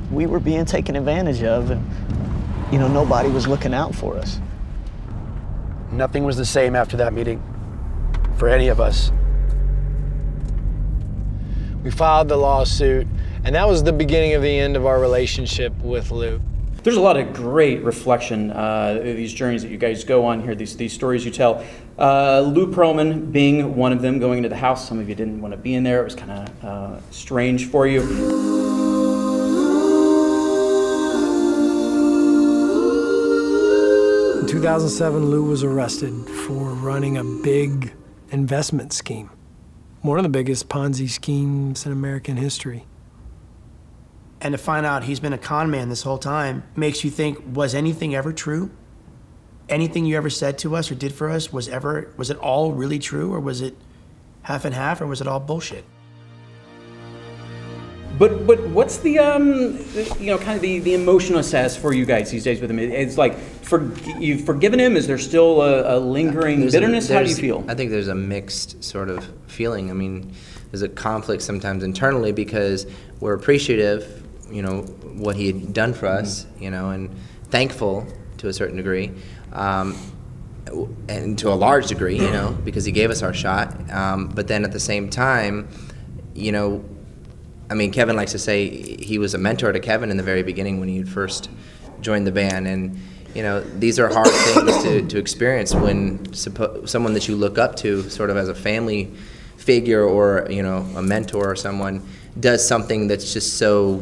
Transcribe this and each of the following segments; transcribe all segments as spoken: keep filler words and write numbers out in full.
we were being taken advantage of, and, you know, nobody was looking out for us. Nothing was the same after that meeting for any of us. We filed the lawsuit, and that was the beginning of the end of our relationship with Lou. There's a lot of great reflection, uh, these journeys that you guys go on here, these, these stories you tell. Uh, Lou Pearlman being one of them, going into the house. Some of you didn't want to be in there. It was kind of uh, strange for you. In two thousand seven, Lou was arrested for running a big investment scheme. One of the biggest Ponzi schemes in American history. And to find out he's been a con man this whole time makes you think, was anything ever true? Anything you ever said to us or did for us was ever, was it all really true, or was it half and half, or was it all bullshit? But but what's the um you know kind of the, the emotional assess for you guys these days with him? It's like, for you've forgiven him. Is there still a, a lingering there's bitterness? A, How do you feel? I think there's a mixed sort of feeling. I mean, there's a conflict sometimes internally because we're appreciative, you know, what he had done for us, mm-hmm. you know, and thankful to a certain degree, um, and to a large degree, you know, because he gave us our shot. Um, but then at the same time, you know, I mean, Kevin likes to say he was a mentor to Kevin in the very beginning when he had first joined the band, and you know, these are hard things to, to experience when suppo someone that you look up to, sort of as a family figure or you know a mentor or someone, does something that's just so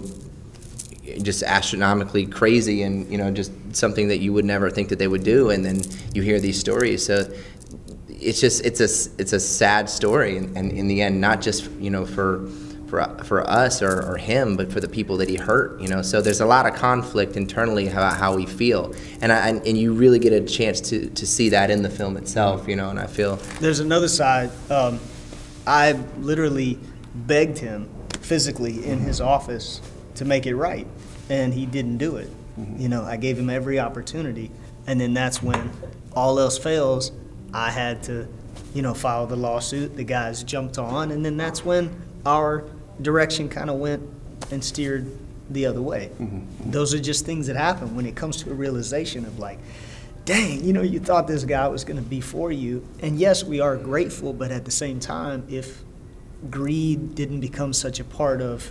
just astronomically crazy, and you know just something that you would never think that they would do, and then you hear these stories. So it's just it's a it's a sad story, and, and in the end, not just you know for. For, for us or, or him, but for the people that he hurt, you know. So there's a lot of conflict internally about how we feel, and I, and you really get a chance to to see that in the film itself, you know. And I feel there's another side. Um, I literally begged him physically in his office to make it right, and he didn't do it. Mm-hmm. You know, I gave him every opportunity, and then that's when all else fails. I had to, you know, file the lawsuit. The guys jumped on, and then that's when our direction kind of went and steered the other way. Mm-hmm. Those are just things that happen when it comes to a realization of like, dang, you know, you thought this guy was going to be for you. And yes, we are grateful, but at the same time, if greed didn't become such a part of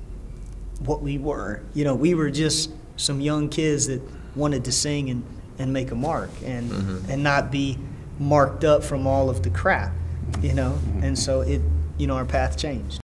what we were, you know, we were just some young kids that wanted to sing and, and make a mark and, mm-hmm. and not be marked up from all of the crap, you know? Mm-hmm. And so it, you know, our path changed.